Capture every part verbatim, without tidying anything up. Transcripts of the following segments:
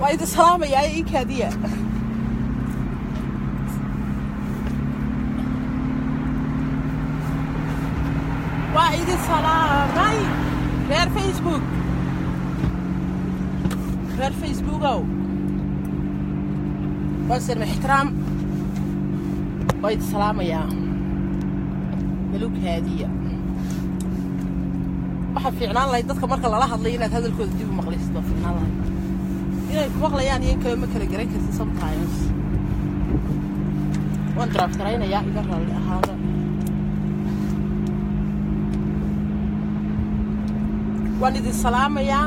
وايد السلامة يا إيه كادية وايد السلامة غير فيسبوك غير فيسبوك أو بس المحترم وايد السلامة يا ملوك هادية waxa fiicnaan lahayd dadka marka lala hadlay inaad hadalkooda dib u maqlaysto fiicnaan lahayd inay ku maqlayaan iyo kale ma kala garan kartid sometimes waan draft garaynayaa iga raalli ahaada waan idin salaamayaa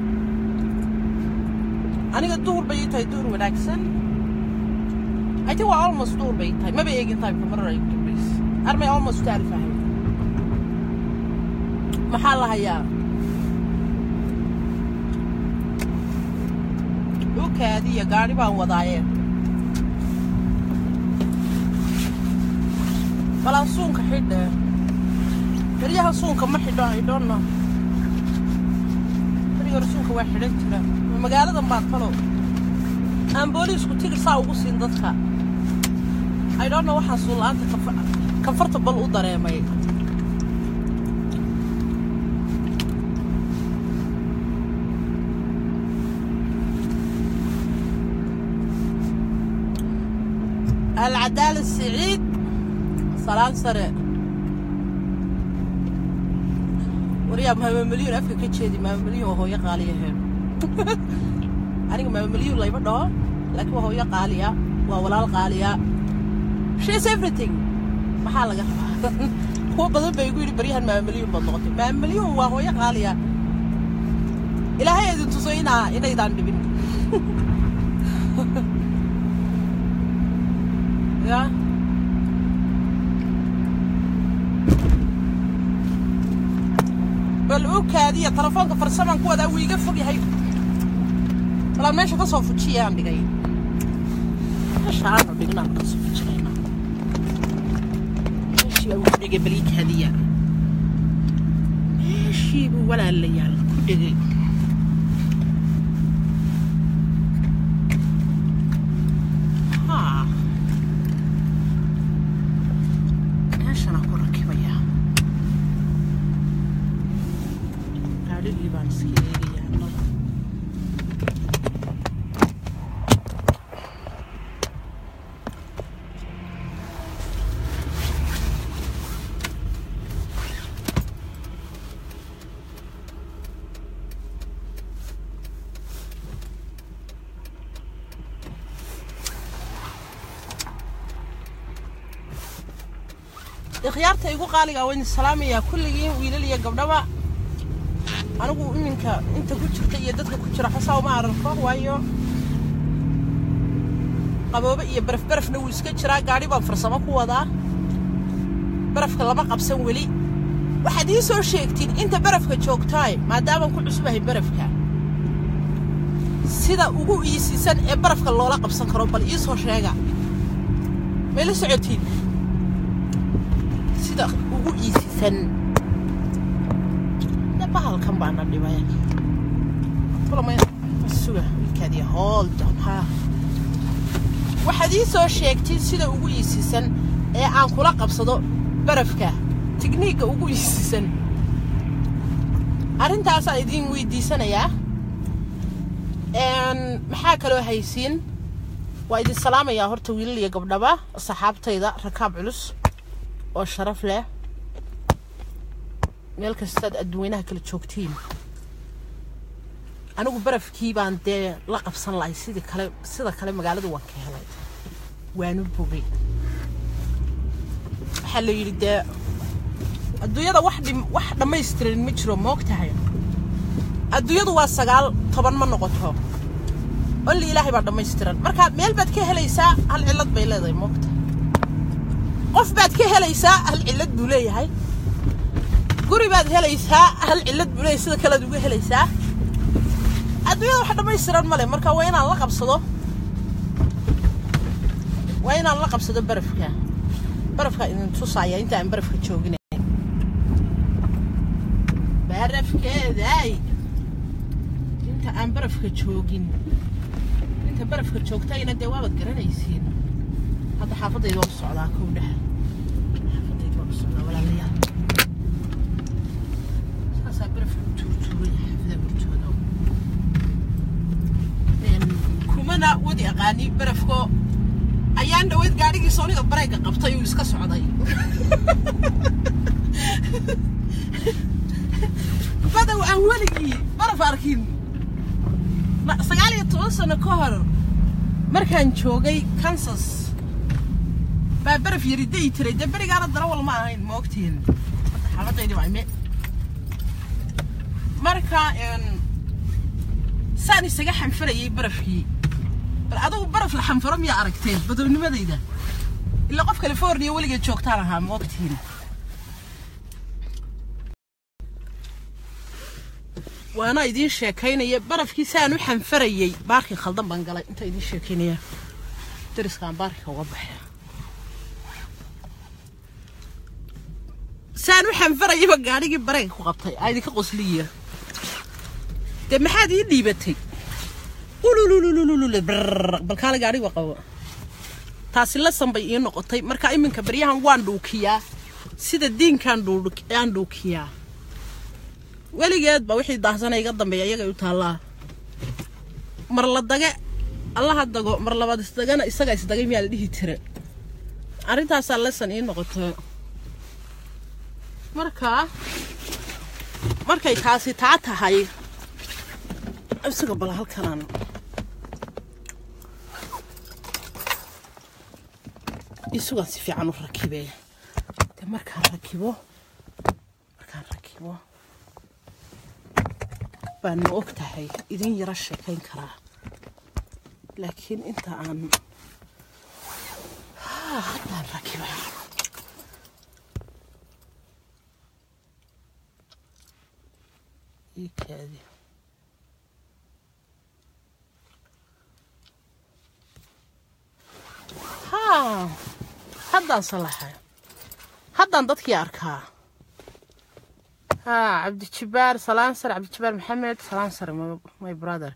aniga duhur bay tahay duhur wanaagsan I think we're almost duhur bay tahay ma bay eegin time kamar ay please armay almost taarifahay maxaa la hayaa dhulkaadiya gaari baan wadaayeen balan suunka xidhe beriyaha suunka ma xidho I don't know beriyaha suunka waa xidhan jira magaaladan baan talo aan booliisku tigir saa ugu siin dadka I don't know waxaan suun la'aanta comfortable u dareemay العدالة السعيد صلاة سريع وريا مهم مليون أفكر كتشيدي مهم مليون وهو يقاليه أنا مهم مليون لا يبدو لكن وهو يقاليه وولا القاليه she's everything ما حالك هو بدل بيقول بريها مهم مليون بالضغط مهم مليون وهو يقاليه إلى هاي إذا تصينا إذا يدان بين يا بالعوك هذه تلفونك فرسمان كوا ده ويقفل يهي طلع ماشي قصوا في شيء عندي جاي ايش عارف بيقنا قصوا في شيء هنا ايش لو بيجي بليك هديه ايش ولا الليال كل خيارته يقول قالي وين السلام يا كل يوم ويلي يا قبلها أنا أقول إنك أنت كنت شفتي يدك كنت راح أسوي ما أعرفه وياه قبل بقى برف برف نويس كنت راح قاعد بفرص ما هو ذا برف كلا ما قبسن ولي واحد يسوي شيء كتير أنت برف كشوك تايم ما دام كل أسبوع برف كا سيدا أقول يسيسن برف كلا لا قبسن كروبل يسوي شيء ما لسه عتيد سيدا ugu iisisan dabal kan baan dhibay kulama suuga kadiya hold on ha waxaad soo sheegtay sida ugu iisisan ee aan kula qabsado barafka tikniiga ugu iisisan arintaas aan idin weydiisanayaa een maxaa kale oo haysiin waa idin salaamaya horta wiilal iyo gabdhaba saxaabtayda rakaab culus oo sharaf leh meel kasta adduunyada kala joogtiin anigu barafkii baan dee la qabsan lahay sida kale sida kale magaalada waan ka helay waanu bogay waxa la yiri dee adduunyada wax wax dhamaystiran ma jiro moogtahay adduunyadu waa sagaal toban ma noqoto oo ilaahay baa dhamaystiran marka meel baad ka helaysaa hal cilad bay leedahay moogta qof baad ka helaysaa hal cilad buu leeyahay guri baad helaysaa hal cilad buu leeyahay sida kale ugu helaysaa adduunyada wax dhamaystiran ma leh marka waa inaan la qabsado waa inaan la qabsado barafka barafka in tusaya inta aan barafka joogin barafkeeday inta aan barafka joogin inta barafka joogtayna dee waabad garanaysiin hadda xaafadayda waa socdaa kow dhex xaafadayda waa socdaa walaalayaal saasaa barafka tuurtuuray xaafada hortooda kumana wadi aqaani barafko ayaan dhaweyd gaadhigii sooniga bareega qabtay uu iska socday bada aan weligii baraf arkin sagaal iyo toban sano ka hor markaan joogay Kansas baa baraf yariday tiray dee berigaana darawal ma ahayn ma ogtiin xaaladaydi waa ime marka saan isaga xanfarayay barafkii bal adigu baraf la xanfaro miyaa aragteen badownimadayda ilaa qof California weligeed joogtaan ahaa ma ogtiin وانا ايدين شيكينيا برفكي سان وحن فريي باركي خلدان بان غلاي انت ايدين شيكينيا درس كان باركي uga baxay سان وحن فريي ba gaarigi bareeg ku qabtay aydi ka qosliya de maxaad ii dhiibatay ulululululul bal kala gaariga qabo taasi la sanbay ii noqotay marka iminka bariyahan waan dhuukiyaa sida diinkan dhuukiyaa dhuukiyaa weligeed ba wixii daahsan iga dambeeyay iyaga u taalaa mar la daga Allah dago mar labaad isdagana isaga isdagay miyaa la dhihi tire arintaas lesson ii noqoto marka markay taasi taa tahay isaga bal halkan isuga si fiican u rakibay de markaan rakibo markaan rakibo baan ogtahay idin yara sheekayn karaa laakiin inta aan ha hadaan rakibaa ikadi ha hadaan salaxay hadaan dadkii arkaa ها عبد الجبار سلانسر عبد الجبار محمد سلانسر ماي برادر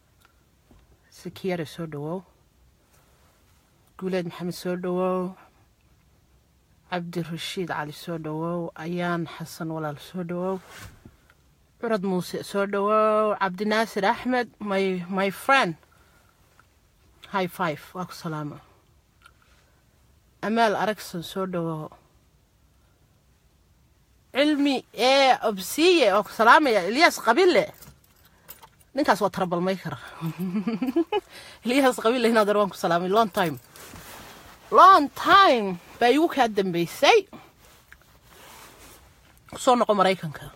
سكير سودو قولاد محمد سودو عبد الرشيد علي سودو ايان حسن ولا سودو عرض موسى سودو عبد الناصر احمد ماي ماي فريند هاي فايف واكو سلامه امال اركسون سودو علمي ايه ابسيه او سلامه يا الياس قبيله ninkaas waa trouble maker الياس قبيله هنا دروان ku salaamay long time long time bayu ka dambeysay soo noqo Mareykanka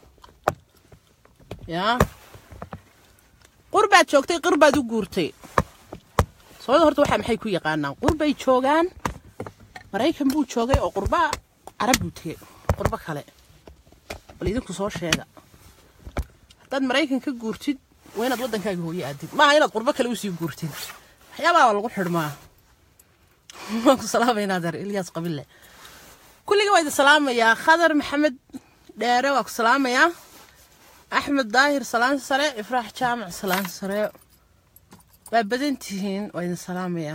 ya qurbaad joogtay qurbaad u guurtay soo horta waxa maxay ku yaqaanaan qurbay joogan Mareykan buu joogay oo qurba Arab u tagay qurba kale وليدكم soo sheega dad Mareykan ka guurtid waa inaad wadankaaga hooyo aadid ma aha inaad qurba kale u sii guurtid waxyaabo lagu xirmaa ma ku salaamayna dar Ilyas Qabile kulliga waa idin salaamaya Khadar Maxamed Dheere waa ku salaamaya Ahmed Daahir salaan sare Ifraax Jaamac salaan sare waa badantihiin waa idin salaamaya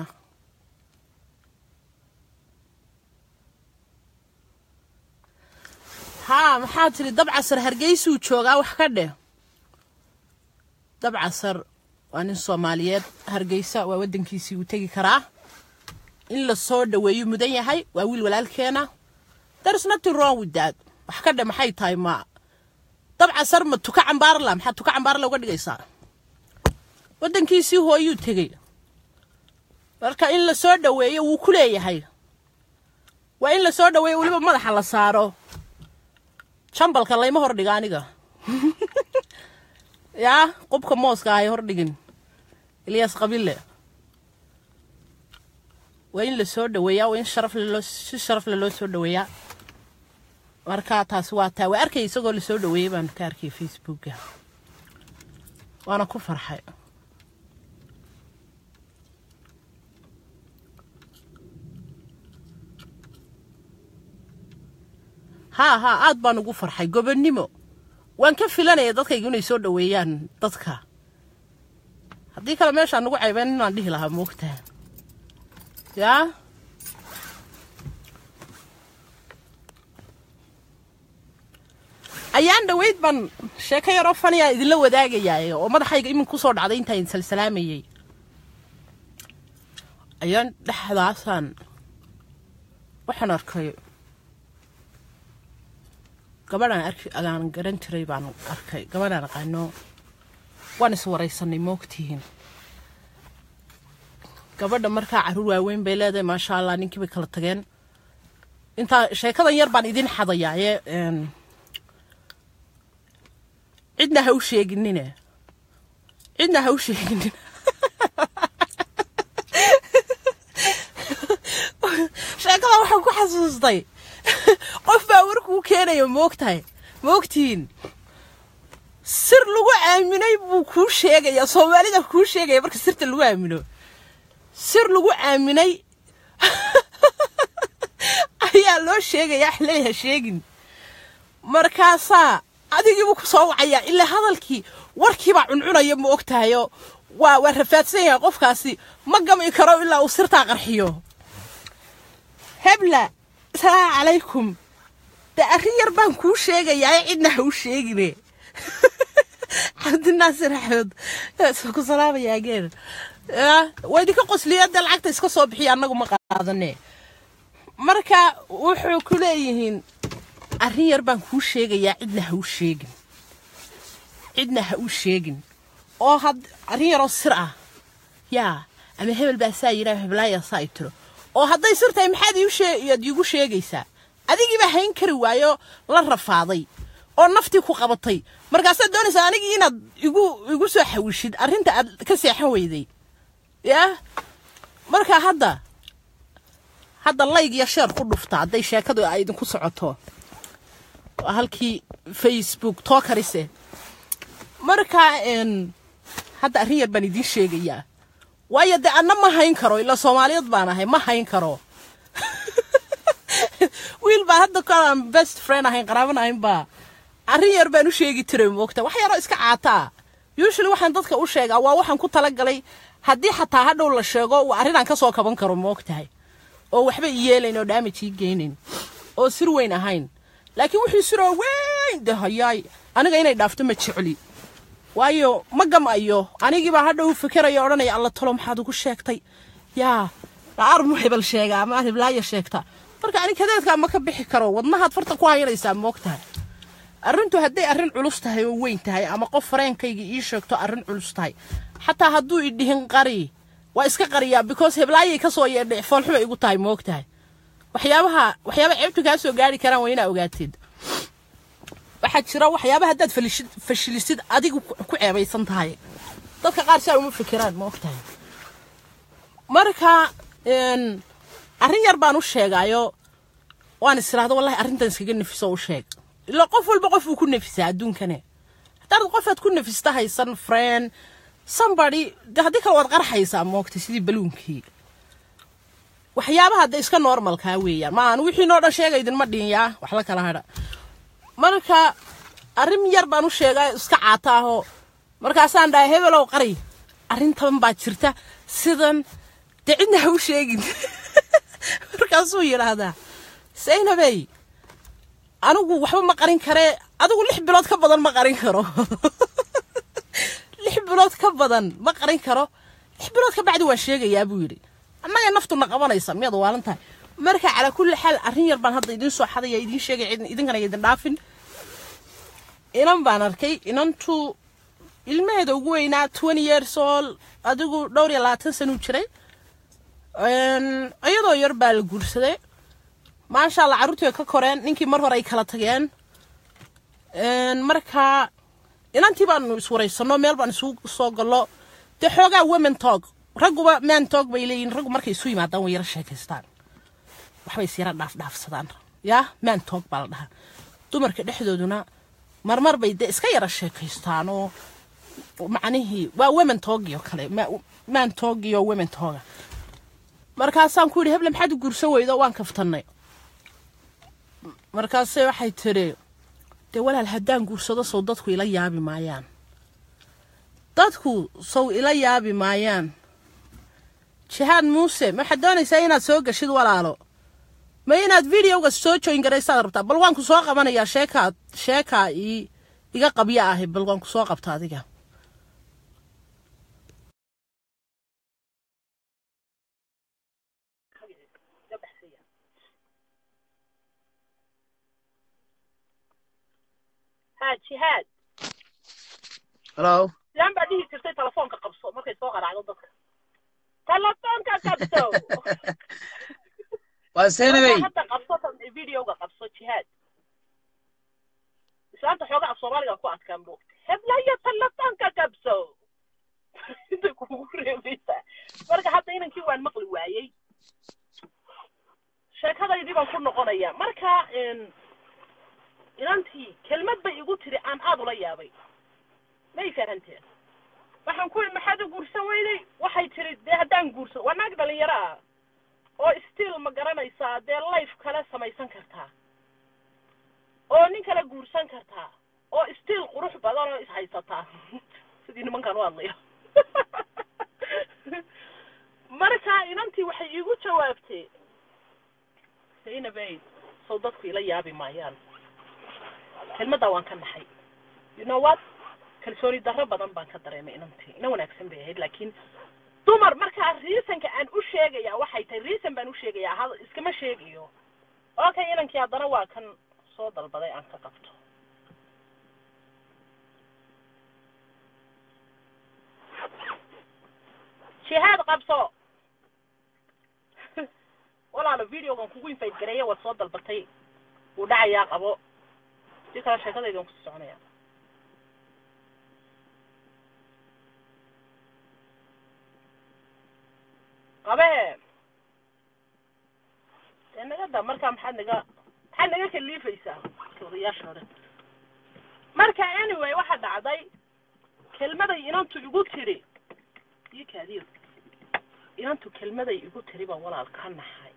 ها maxaa tiri dab casar hargeysu joogaa wax ka dheh dab casar waa nin Soomaaliyeed hargeysa waa wadankiisii uu tagi karaa in la soo dhaweeyo mudan yahay waa wiil walaalkeena there's nothing wrong with that wax ka dheh maxay tahay ma dab casar ma tuka cambaar la maxaa tuka cambaar la uga dhigaysaa wadankiisii hooyuu tagay marka in la soo dhaweeyo wuu ku leeyahay waa in la soo dhaweeyo waliba madaxa la saaro chambalka layma hor dhiga aniga ya qubka mooska ay hor dhigin Ilyas Qabile waa in la soo dhaweeyaa waa in sharaf loo si sharaf loo soo dhaweeyaa marka taas waa taa waa arkay isagoo la soo dhaweeyay baan ka arkay Facebook waana ku farxay ها ها aad baan ugu farxay gobonimo waan ka filanay dadkaygu inay soo dhaweeyaan dadka haddii kale meesha nagu caybeen inaan dhihi lahaa moogtahay yaa ayaan dhaweyd ban sheeko yaroo faniya idinla wadaagayaa oo madaxayga imin ku soo dhacday intaan salsalaamayay ayaan dhaxdaasan waxaan arkay gabadhan arkay aan garan jiray baan arkay gabadhan aqaano waan is wareysanay moogtihiin gabadha markaa caruur waaweyn bay leedahay maasha Allah ninkii bay kala tageen inta sheekadan yar baan idin xadayaa ee cidna ha u sheeginina cidna ha u sheeginina sheekada waxaan ku xasuustay qof baa warkuu keenayo moogtahay moogtiin sir lagu aaminay buu kuu sheegaya Soomaalida kuu sheegaya marka sirta lagu aamino sir lagu aaminay ayaa loo sheegaya xilliga sheegin markaasa adigiibu ku soo wacaya ilaa hadalkii warkii baa cuncunaya ma ogtahayo waa waa rafaadsan yahay qofkaasi ma gami karo ilaa uu sirta qarxiyo hebla salaamu calaykum da ariyar baan kuu sheegayaa cidna ha u sheegine Cabdinaasir Axmed ku salaamaya geer way dika qosliyada lacagta iska soo bixiya anagu ma qaadane marka wuxuu ku leeyihiin arrin yar baan kuu sheegayaa cidna ha u sheegin cidna ha u sheegin oo had arrin yar oo sir ah yaa ama hebel baa saa yiraahdo heblaaya saa itiro oo hadday sirtay maxaad iu sheegayad igu sheegaysaa adigiiba hayn kari waayo la rafaaday oo naftii ku qabatay markaas aad doonaysaa anigii inaad igu igu soo xawishid arrinta aad ka seexan weyday yaa marka hadda hadda like iyo share ku dhufta haday sheekadu ay idin ku socoto halkii Facebook tookarise marka een hadda arrin yar baan idin sheegayaa waayo de anna ma hayn karo ila Soomaaliyeed baan ahay ma hayn karo wiil baa hadda ka best friend ahayn qaraabanayn baa arrin yar baan u sheegi tiray moogta wax yar oo iska caata usually waxaan dadka u sheegaa waa waxaan ku tala galay haddii xataa hadhow la sheego waa arrin aan ka soo kaban karo moogtahay oo waxba yeelayn oo damage geynin oo sir weyn ahayn laakiin wixii siro weyn dahayay aniga inay dhaafto ma jeceli waayo ma gamayo anigii baa hadhow fikirayo oranay alla tolo maxaad ugu sheegtay yaa qaar muhibal sheega ama heblaaya sheegta marka aniga kadeedka ma ka bixi karo wadnahaad farta ku haynaysaa moogtahay arrintu haday arrin culus tahay oo weyn tahay ama qof fareenkayga ii sheegto arrin culus tahay xataa hadduu i dhihin qari waa iska qariyaa because heblaayay ka soo yeedhay foolxuma igu tahay moogtahay waxyaabaha waxyaabo ceebtu ka soo gaari karaan waa inaa ogaateed waxa jira waxyaabaha haddaad fashilisid adigu ku ceebaysan tahay dadka qaar saa uma fikiraan moogtahay marka een arrin yar baan u sheegayo waan israado wallahi arrintan iskaga nafiso u sheeg ila qof walba qof uu ku nafisaa adduunkane haddii qof aad ku nafista haysan friend somebody hadii kale waad qarxaysaa moogtay sidii baluunkii waxyaabaha hadda iska normal ka weeyaan ma aan wixii noo dhan sheegay idin ma dhiinyaa wax la kala hada marka arrin yar baan u sheegay iska caataaho markaasaan dhahay hebelow qari arrintan baa jirta sidan cidna ha u sheegin markaasuu yiraahdaa Saynabay anigu waxba ma qarin kare adigu lix bilood ka badan ma qarin karo lix bilood ka badan ma qarin karo lix bilood ka bacdi waan sheegayaa buu yiri annaga naftuna qabanaysa miyad waalantahay marka ala kulli xal arrin yar baan hadda idin soo xadaya idin sheegay idinkana idin dhaafin inan baan arkay inantu ilmaheeda ugu weynaa twenty years old adigu dhowr iyo labaatan sano jiray een ayadoo yar baa la guursaday maasha Allah caruurtii ka koreen ninkii mar hore ay kala tageen een marka inantii baan iswareysano meel baan isu soo galo de xoogaa women talk raguba man talk bay leeyihiin ragu markay isu yimaadaan way yara sheekaystaan waxbay si yara dhaaf dhaafsadaan yaa man talk baa la dhahaa dumarka dhexdooduna marmar bay de iska yara sheekaystaan oo macnihii waa women talk iyo kale man talk iyo women talk markaasaan ku yiri hebla maxaad u guursan weydo waan kaftanay markaas waxay tiri de walaal hadaan guursado soo dadku ila yaabi maayaan dadku sow ila yaabi maayaan jihaad muuse ma xadoonaysaa inaad soo gashid walaalo ma inaad videoga soo join garaysaa rabtaa bal waan ku soo qabanayaa sheeka sheeka ii iga qabya ah bal waan ku soo qabtaa adiga ha jihaad hello لان بعديه ترتي تلفونك قبصو ما كي سوق على ضدك تلفونك قبصو وسينبي حتى قبصت الفيديو قبصو جهاد اسلام تحوق على الصومالي كو ادكان بو هبلا يا تلفونك قبصو انت كوري بيتا marka hadda inankii waan maqli waayay sheekadaydii baan ku noqonaya marka in inantii kelmad bay igu tiri aan aad ula yaabay may fahanteen waxaan ku maxaad u guursan weyday waxay tiri de hadaan guursan waa naag dhalinyaro ah oo still ma garanaysaa de life kala samaysan kartaa oo nin kala guursan kartaa oo still qurux badan oo is haysataa sidii nimankan u hadlayo marka inantii waxay igu jawaabtay Zainabay soo dadku ila yaabi maayaan kelmadda waan ka naxay you know what kalsooni darro badan baan ka dareemay inantii ina wanaagsan bay ahayd laakiin dumar marka reasonka aan u sheegaya waxay tahay reason baan u sheegaya hal iskama sheegiyo okay inankii haddana waa kan soo dalbaday aan ka qabto jihaad qabso walaalo videogan kugu invite gareeya waa soo dalbatay uu dhacayaa qabo si kala sheekadaydan ku soconaya qabe inaga da marka maxaad naga maxaad naga kaliifaysaa odayaasha hore marka anyway waxa dhacday kelmaday inantu igu tiri iyo kaadiyo inantu kelmaday igu tiri baan walaal ka naxay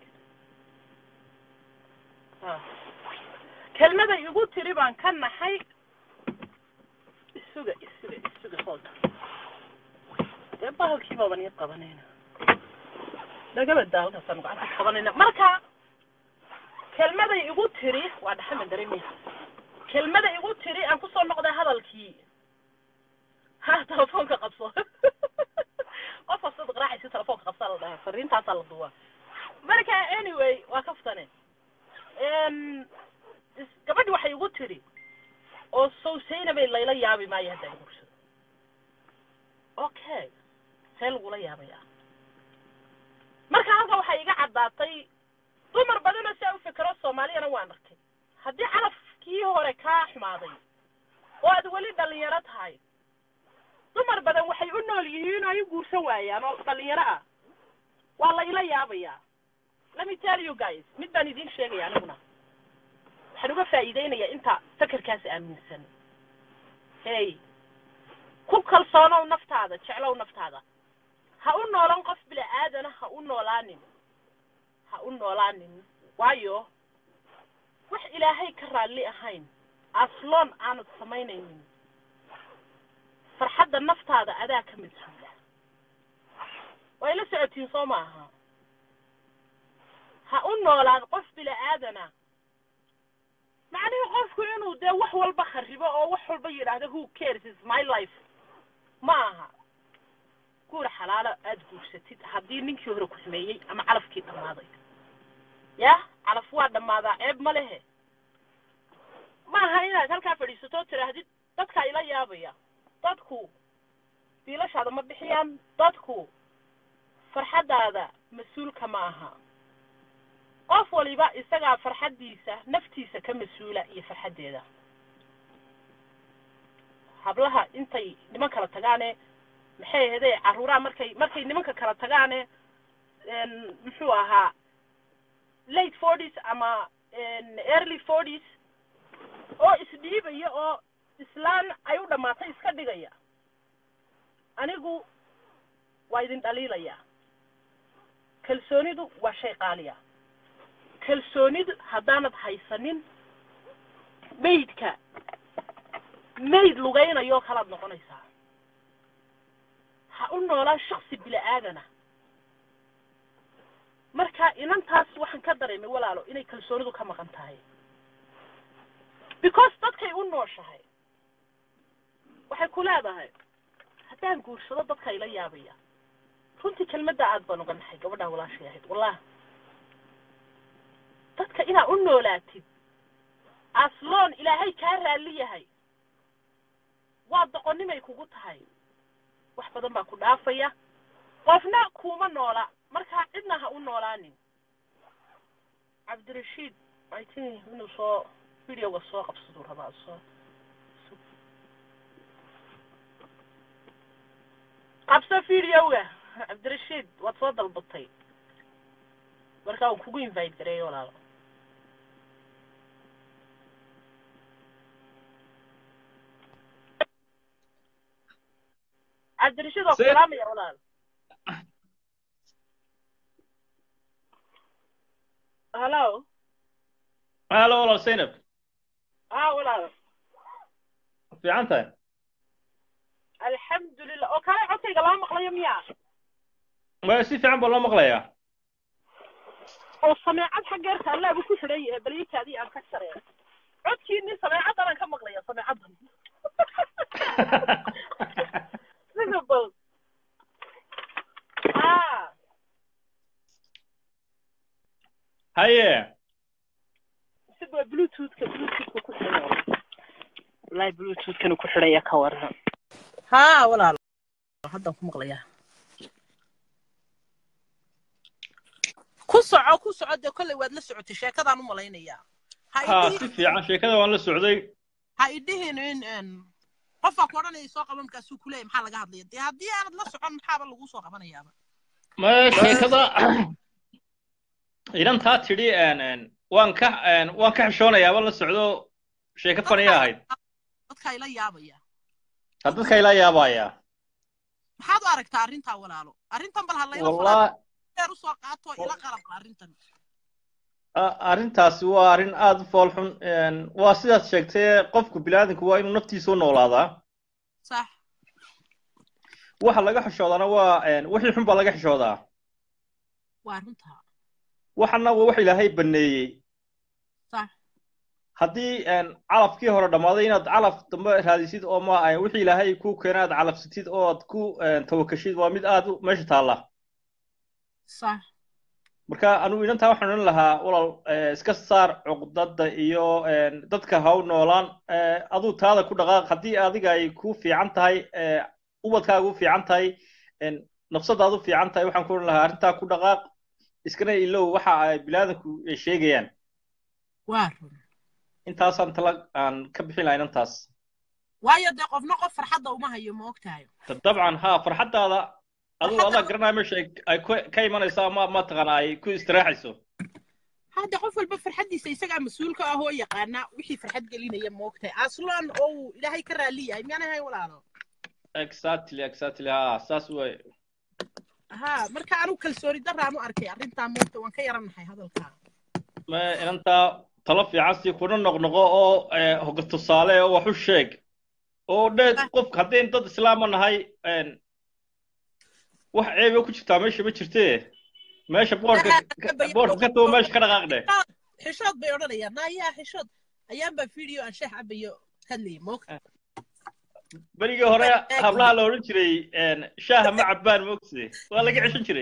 ah kelmaday igu tiri baan ka naxay isuga isuga isuga qolta ee bahalkii baan i qabanayna daga daawada san gacanta qabanayna marka kelmaday igu tiri waa dhaxan dareemay kelmaday igu tiri aan ku soo noqday hadalkii ha telefoonka qabso qof asad qaraacay si telefoonka qabsa la dhahay fariintaas la duwa marka anyway waa kaftane em gabadhi waxay igu tiri oo soo Zainabay layla yaabi maayo hadda igu okay seel wala yaabaya marka halka waxa iga cadaatay dumar badan oo soo fikiro Soomaaliyana waan arkay hadii calafkii hore ka xumaaday oo aad wali dhalinyaro tahay dumar badan waxay u nool yihiin ay guursan waayaan oo dhalinyaro ah waa la ila yaabaya let me tell you guys mid baan idin sheegay aniguna waxaan uga faa'iideynaya inta fakarkaas aaminsan hey ku kalsoonow naftaada jeclow naftaada ha u noolan qof bila aadana ha u noolaanin ha u noolaanin waayo wax ilaahay ka raali ahayn asloon aan samaynaynin farxadda naftaada adaa ka mid ah way la socotiin soo maaha ha u noolaan qof bila aadana macnaheedu qofku inuu de wax walba kharibo oo wax walba yiraahdo who cares is my life maaha guur xalaalo aad guursatid haddii ninkii hore ku sameeyay ama calafkii dhamaaday ya calaf waa dhamaadaa ceeb ma lehe maaha inaad halkaa fadhiisato tirahdid dadka ila yaabaya dadku biilashaada ma bixiyaan dadku farxadaada mas-uulka ma aha qof waliba isaga farxadiisa naftiisa ka mas'uula iyo farxadeeda hablaha intay niman kala tagaane maxay ahayd caruura markay markay nimanka kala tagaane een muxuu ahaa late forties ama early forties oo isdhiibaya oo islaan ay u dhamaatay iska dhigaya anigu waa idin dhaliilaya kalsoonidu waa shay qaaliya kalsoonidu haddaanad haysanin maydka mayd lugaynayo kalaad noqonaysaa ha u noolaan shakhsi bila aadana marka inantaas waxaan ka dareemay walaalo inay kalsoonidu ka maqan tahay because dadkay u nooshahay waxay ku leedahay haddaan guursado dadka ila yaabaya runtii kelmadda aad baan uga naxay gabadhaa walaashay ahayd wallahi dadka inaa u noolaatid asloon ilaahay kaa raalli yahay waa doqonnimay kugu tahay wax badan baa ku dhaafaya qofna kuma noola marka cidna ha u noolaanin cabdirashiid I think inuu soo videoga soo qabsado rabaa soo qabsa videoga cabdirashiid waad soo dalbatay marka uu kugu invite gareeyo walaalo cabdirashiid oo salaamaya walaalo hello hello walaal Zainab ah walaalo fiican tahay alxamdulillah oo kale codkayga lama maqlayo miyaa ma si fiican baa loo maqlayaa oo sameecad xaggeerta alla buu ku xidhay ee baliyitaadii aan ka sareeyo codkiini sameecad aan ka maqlayo sameecadan simple ah haye sidoo bluetooth ka bluetooth ku xidhay wallahi bluetooth kan ku xidhay ka waran ha walaal hadda ku maqlayaa ku soco ku socdo kale waad la socotay sheekadaan u malaynayaa ha si fiican sheekada waan la socday ha idhihin in qofka ku oranay soo qaban ka soo kulay maxaa laga hadlaya dee hadii aad la socon maxaa lagu soo qabanayaaba ma sheekada idan taa tidhi aan waan ka waan ka xishoonayaa wala socdo sheeko faniya ahayd dadka ila yaabaya dadka ila yaabaya maxaad u aragtaa arrinta walaalo arrintan bal hadlayna wallahi u soo qaato ila qalab arrintan arrintaasi waa arrin aad u fool xun waa sidaad sheegtay qofku bilaadanku waa inuu naftiisa u noolaadaa sax waxa laga xishoodana waa wixii xun baa laga xishoodaa waa runta waxana waa wax ilaahay baneeyay sax haddii calafkii hore dhamaaday inaad calaf dambe raadisid oo ma wixii ilaahay ku keenay aad calafsatid oo aad ku tawakkashid waa mid aad meesha taala صح marka anu inanta waxaan oran lahaa walaal iska saar cuqdada iyo dadka haw noolaan adu taada ku dhaqaaq hadii adiga ay ku fiican tahay ubadkaagu fiican tahay nafsadaadu fiican tahay waxaan ku oran lahaa arinta ku dhaqaaq iskana ilow waxa ay bilaadanku sheegayaan waar intaasan tala aan ka bixin lahayn intaas waayo de qofna qof farxadda uma hayo ma ogtahay dabcan ha farxadaada aduu adaa garanaya meesha ay ka imanaysaa ma ma taqaan ay ku istiraaxayso hadda qof walba farxadiisa isagaa mas-uulka ah oo yaqaana wixii farxad gelinaya ma ogtahay aslan oo ilaahay ka raali yahay miyaan ahay walaalo exactly exactly ha saas way ha marka anu kalsooni daraan u arkay arrintaa moogta waan ka yaranahay hadalka ma inanta talo fiican si kuna noqnoqo oo hoga tusaale oo wax u sheeg oo dheed qof haddii dad islaam nahay wax ceeb ku jirtaa meesha ma jirtee meesha boorka boorka ka too meesha ka dhaqaaqde xishood bay oranayaan naayaa xishood ayaan ba video aan sheex abayo hadlay moogta berigii hore hablaha la oran jiray shaaha ma cabbaan moogtay waa laga cishan jiray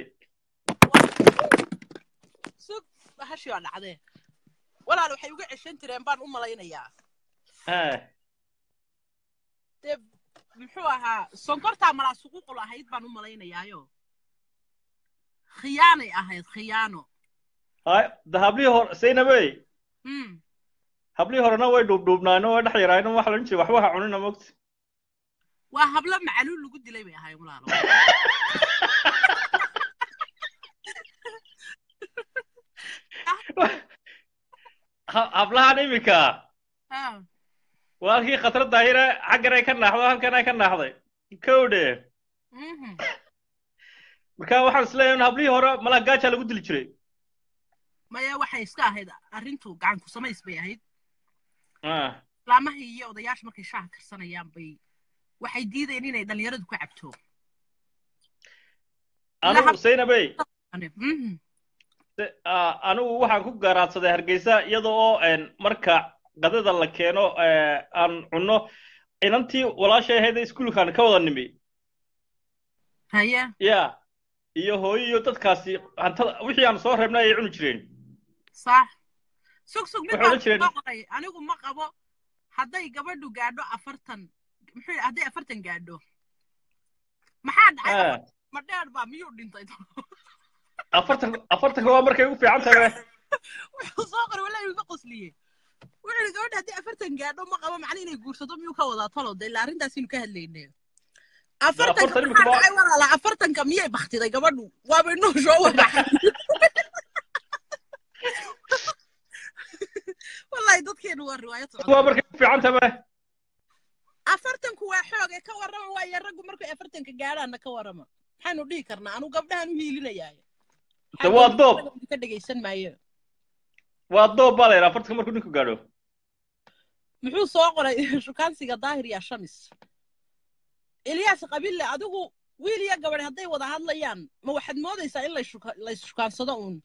sub bahashi waa dhacdee walaal waxay uga cishan jireen baan u malaynayaa ha deb muxuu ahaa sonkorta mala suuq u lahayd baan u malaynayaayo khiyaanay ahayd khiyaano hay dahabli hor Zainabay hmm habli horena way duubduubnaano way dhax yaraayno wax la jiray waxba ha cunina moogtay waa habla macaluul lagu dilay bay ahayd walaalo hablahan imika ha walkii khatar daahira xaggan ay ka naaxdo halkan ay ka naaxday kowde mhm marka waxaan isleeyahay hablii hore mala gaaja lagu dili jiray maya waxay iska ahayd arrintu gacan ku samays bay ahayd ah laamaha iyo odayaasha markay shaaha karsanayaan bay waxay diideen inay dhalinyaradu ku cabto anu Zainabay anu waxaan ku garaadsaday Hargeysa iyadoo oo een marka qadada la keeno aan cunno inantii walaashay ahayd iskuulkan ka wada nimi haya ya iyo hooyo dadkaasi hantada wixii aan soo reebnay ay cuni jireen صح سوق سوق mid baan qoray anigu ma qabo haday gabadhu gaadho afartan maxay haday afartan gaadho maxaa dhacay ma dheer baa miyuu dhintay afartan afartan waa markay ugu fiican tahay wuxuu soo qoray walaa igu qosliyay wuxuu gabadha haday afartan gaadho ma qabo macna inay guursato miyuu ka wadaa talo ilaa arintaas inuu ka hadlaynay afartan ay walaala afartan ka miyay baxtiday gabadhu waaba inuu soo wada والله dadkeenu waa riwaayad socod waa markay fiican tahay afartan ku waa xoog ee ka warama waa yaragu markay afartan ka gaarana ka warama maxaanu dhigi karnaa anu gabdhahan u hiilinayaa waa doob ka dhageysan maayo waa doob baa afartan markuu ninku gaadho muxuu soo qoray shukaansiga daahir ya shamis Ilyas qabille adigu wiil iyo gabadh haday wada hadlayaan ma waxaad moodaysaa in la shukaansado uun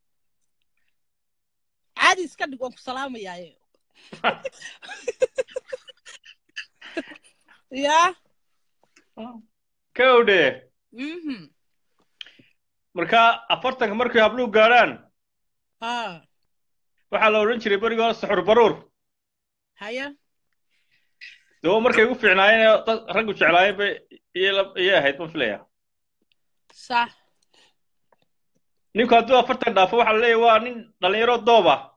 عادي اسكدق وانكو سلامة يا يا كودي مركا أفرتك مركو يابلو قاران ها وحالو رنشري بريقو السحر برور هيا دو مركا يقول في عناية رنقو شعلاية بي إياه هيد مفليا صح نيكو هدو أفرتك دافو وحالو ليه وانين داليرو دوبا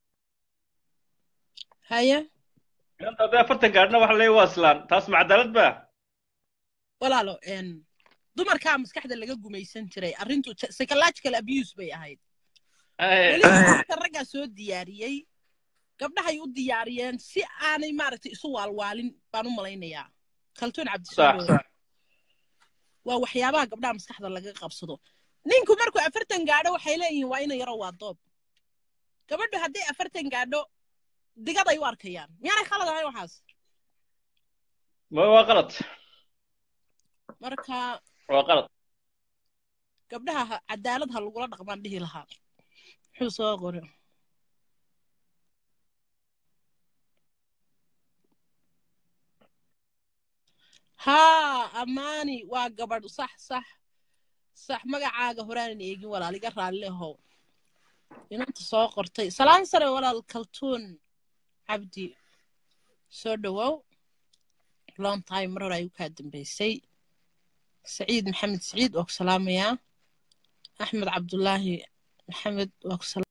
هيا انت هدو أفرتك قارنا وحالو ليه واسلان تاسمع عدالت با ولا لو ان دمر كام مسكحد اللي قاقو ميسان جري أرنتو psychological abuse بي أهيد وليه كرقا سو دياريي قبلها يو دياريين سي آني مارتي إسو والوالين بانو ملاينيا كالتون عبد السلام waa waxyaabaha gabdhaha maskaxda laga qabsado ninku markuu afartan gaadho waxay leeyihiin waa inay yaro waa doob gabadhu haday afartan gaadho digada ay u arkayaan miyaanay khalad ahayn waxaas ma waa qalad marka waa qalad gabdhaha cadaalad ha lagula dhaqmaan dhihi lahaa wuxuu soo qoray ها أماني واقبل صح صح صح مقع عاقة هران يجي ولا لقى رالي هو ينط صاقرتي سلام سري ولا الكلتون عبدي سودو لون تايم مرة يكادم بيسي سعيد محمد سعيد وك سلام يا أحمد عبد الله محمد وك سلام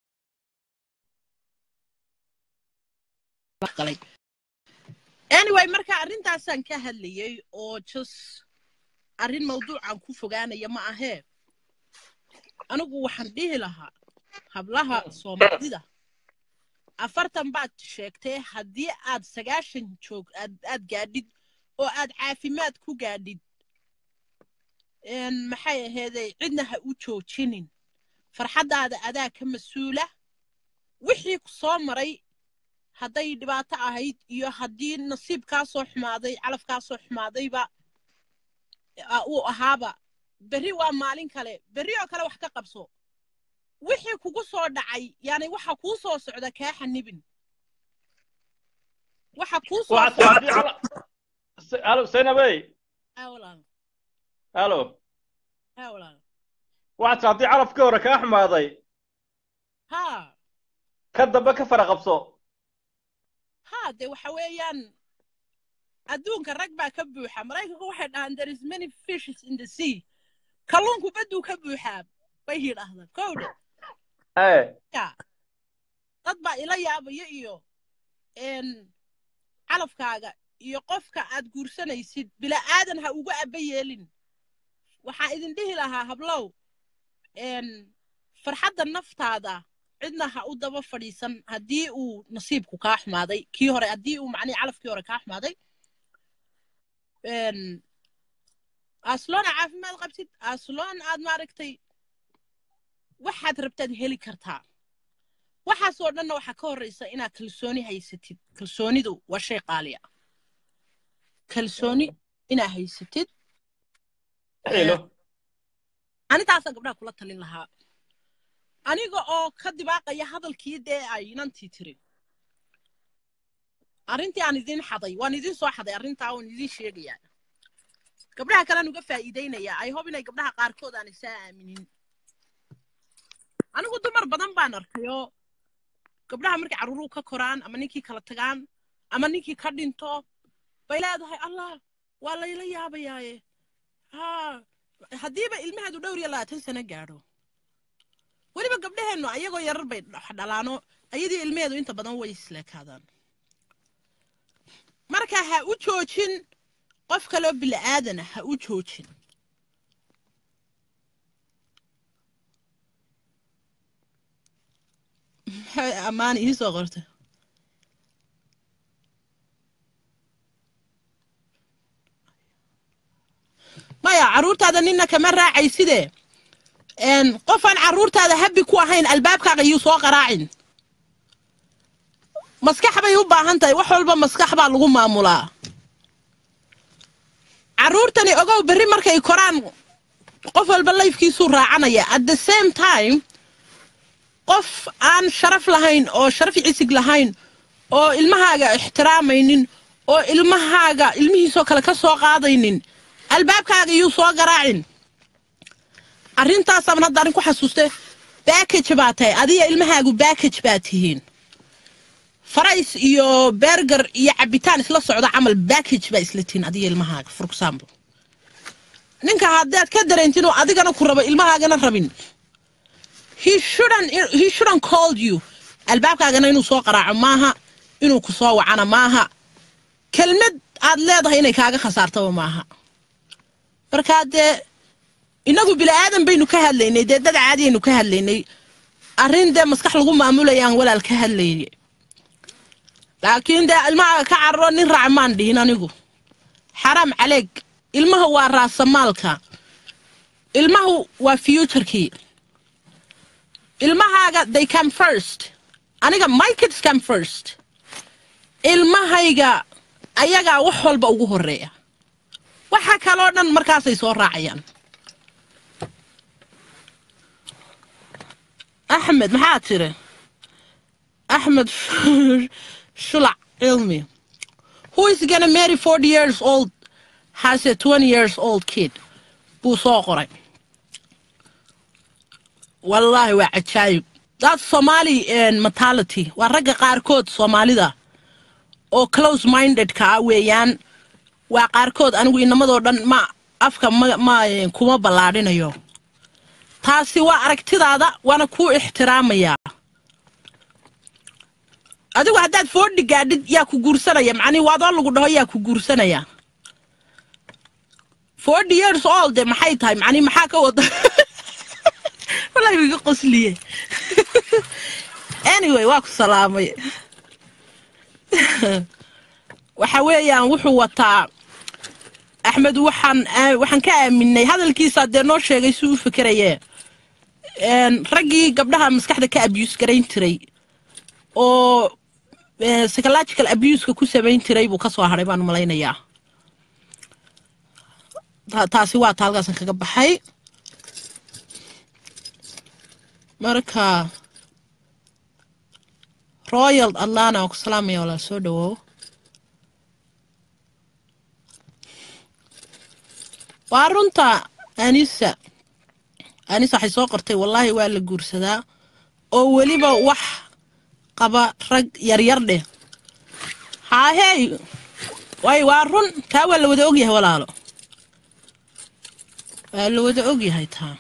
anyway marka arintaasan ka hadlayay oo just arin mawduucan ku fogaanaya ma ahee anigu waxaan dhihi lahaa hablaha Soomaalida afartan baad sheegtay haddii aad sagaashan joog aad aad gaadhid oo aad caafimaad ku gaadhid een maxay ahaydey cidna ha u joojinin farxadaada adaa ka mas'uula wixii ku soo maray hadday dhibaato ahayd iyo haddii nasiib ka soo xumaaday calaf ka soo xumaadayba uu ahaaba bari waa maalin kale bari oo kale wax ka qabso wixii kugu soo dhacay yani waxa ku soo socda ka xanibin waxa ku soo halo Zainabay awlan halo awlan waxa hadii calaf ka hore ka xumaaday ha ka damba ka faraqabso هذا وحويان أدون كرقبة كبوحة مرايكو واحد and there is many fishes in the sea كلونكو بدو كبوحة بيهي لحظة كودة ايه يا تطبع إلي أبا يئيو إن علف كاغا يقفك عاد قرسنا يسيد بلا آدن هاوغو أبيالين وحا إذن ديه لها هبلو إن فرحاد النفط هذا cidna ha u daba fadhiisan hadii uu nasiibku ka xumaaday kii hore hadii uu macni calafkii hore ka xumaaday een aslan caafimaad qabsid aslan aad maaragtay waxaad rabtad heli kartaa waxa soo dhanna waxa ka horeysa inaad kalsooni haysatid kalsoonidu waa shay qaali ah kalsooni inaad haysatid helo ani taasa gabdhaha kula talin lahaa aniga oo ka dibaaqaya hadalkii dee ay inantii tiri arrintii aan idin xaday waan idin soo xaday arrintaa waan idin sheegayaa gabdhaha kale uga faa'iideynaya ay hob inay gabdhaha qaarkood aan isa aaminin anigu dumar badan baan arkayo gabdhaha markay caruuru ka koraan ama ninkii kala tagaan ama ninkii ka dhinto bay leedahay allah waa layla yaabayaaye ha hadiiba ilmaheedu dhowr iyo labaatan sano gaadho weliba gabdhaheenu ayagoo yarar bay dhalaano ayadii ilmaheedu inta badan way isleekaadaan marka ha u joojin qof kale bil aadana ha u joojin amaan ii soo qortay maya caruurtaada nina kama raacaysidee een qofaan caruurtaada habbi ku ahayn albaabkaaga iyuu soo qaraacin maskax bay u baahan tahay wax walba maskax baa lagu maamulaa caruurtani ogow berri markay koraan qof walba lifekiisu raacanaya at the same time qof aan sharaf lahayn oo sharaf cisig lahayn oo ilmahaaga ixtiraamaynin oo ilmahaaga ilmihiisoo kale ka soo qaadaynin albaabkaaga iyuu soo garaacin arrintaas aan hadda ku xasuustay package baa tahay adiga ilmahaagu package baa tihiin farays iyo burger iyo cabitaan isla socda camal package baa isla tihiin adiga ilmahaaga for example ninka haddaad ka dareentid oo adigana ku rabo ilmahaagana rabin he shouldn't he shouldn't call you albaabkaagana inuu soo qaraaco maaha inuu ku soo wacana maaha kelmad aad leedahay inay kaaga khasaartaba maaha marka dee inagu bila aadan baynu ka hadlaynay dee dad caadi aynu ka hadlaynay arrin dee maskax lagu maamulayaan walaal ka hadlaynay laakiin dee ilmaha ka carro nin raacmaan dhihin anigu xaraam caleeg ilmaha waa raasamaalka ilmahu waa future-kii ilmahaaga they come first aniga my kids come first ilmahayga ayagaa wax walba ugu horeeya waxa kaloo dhan markaasay soo raacayaan أحمد محاترة أحمد شلع علمي who is gonna marry forty years old has a twenty years old kid بو صاقري والله وعجايب that's Somali in mentality ورقة قاركود Somali دا أو close minded كاويان وقاركود أنا وين ما دورن ما أفكر ما ما كوما بلادين أيوه taasi waa aragtidaada waana ku ixtiraamaya adigu haddaad forty gaadid yaa ku guursanaya macni waadoo lagu dhaho yaa ku guursanaya forty years old maxay tahay macni maxaa ka wada wallahi wiga qosliye anyway waa ku salaamay waxa weeyaan wuxuu wataa Ahmed waxaan waxaan ka aaminay hadalkiisa dee noo sheegay si uu fikirayay een ragii gabdhaha maskaxda ka abuse gareyn tiray oo psychological abuse ka ku sameyn tiray buu ka soo haray baan malaynayaa taasi waa taalgaasan kaga baxay marka Royal Atlanta ku salaamay wala soo dhawow وارنتا أنيسة أنيسة حيسو قرتي والله ولا جورسدا أو وليبا وح قبا رج يريرده ها هي واي وارن كاول ودوجي ولا لا الودوجي هاي تها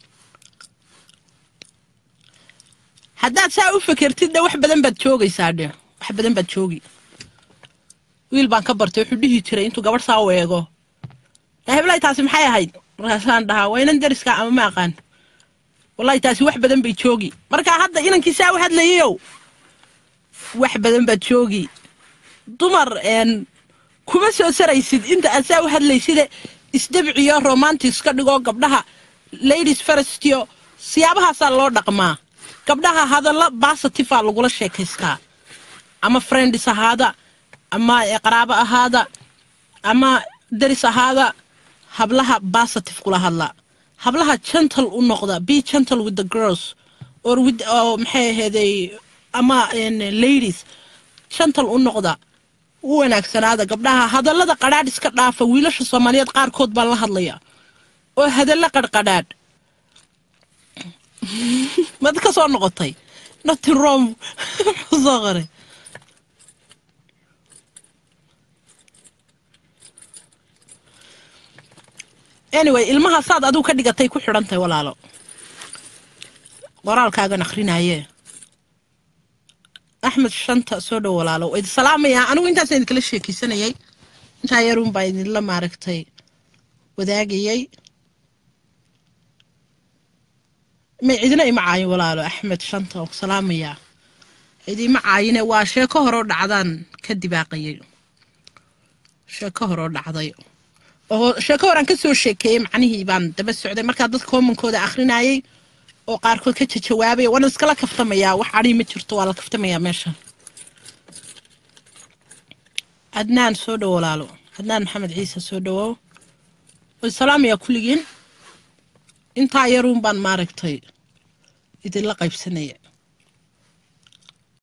حداد ساو فكرتي ده وح بدن بتشوقي ساده وح بدن بتشوقي ويل بان كبرتي وحديه ترى انتو قبر ساو يجو هبلاي تاسي maxay ahayd markaasaan dhahaa waynan dariska ama ma aqaan wallahi taasi wax badan bay joogi marka hadda inankiisa wax hadlayo wax badan baa joogi dumar een kuma soo saraysid inta asaa wax hadlaysid isdabciyo romantic ka dhigo gabdhaha ladies first yo siyaabahaas loo dhaqmaa gabdhaha hadalla positive lagu la sheekaystaa ama friends ahaada ama qaraabo ahaada ama daris ahaada hablaha positive kula hadla hablaha gentle u noqda be gentle with the girls or with oh maxay ahaday ama in ladies gentle u noqda u wanaagsanaada gabdhaha hadallada qadhaadh iska dhaafa wiilasha Soomaaliyeed qaar kood baa la hadlaya oo hadalla qadqadhaadh mad ka soo noqotay nothing wrong صغري anyway ilmaha saad aduu ka dhigatay ku xirantay walaalo qoraalkaaga akhrinaaye Ahmed Shanta soo dhaw walaalo way salaamaya anigu intaas idin kala sheekaysanayay inta yarun baa idin la maaragtay wadaagayay ma idina imaayo walaalo Ahmed Shanta oo salaamaya idii macaayine waa sheeko hore oo dhacdaan ka dibaaqayay sheeko hore oo dhacday oo sheeko horan ka soo sheekay macnihii baan daba socday marka dad comment-kooda akhrinayay oo qaar kood ka jawaabay wana iskala kaftamaya wax ari ma jirto waa la kaftamaya meesha Adnaan soo dhaw walaalo Adnaan Maxamed Ciise soo dhaw oo salaamaya kulligeen inta yarun baan maaragtay idin la qaybsanaya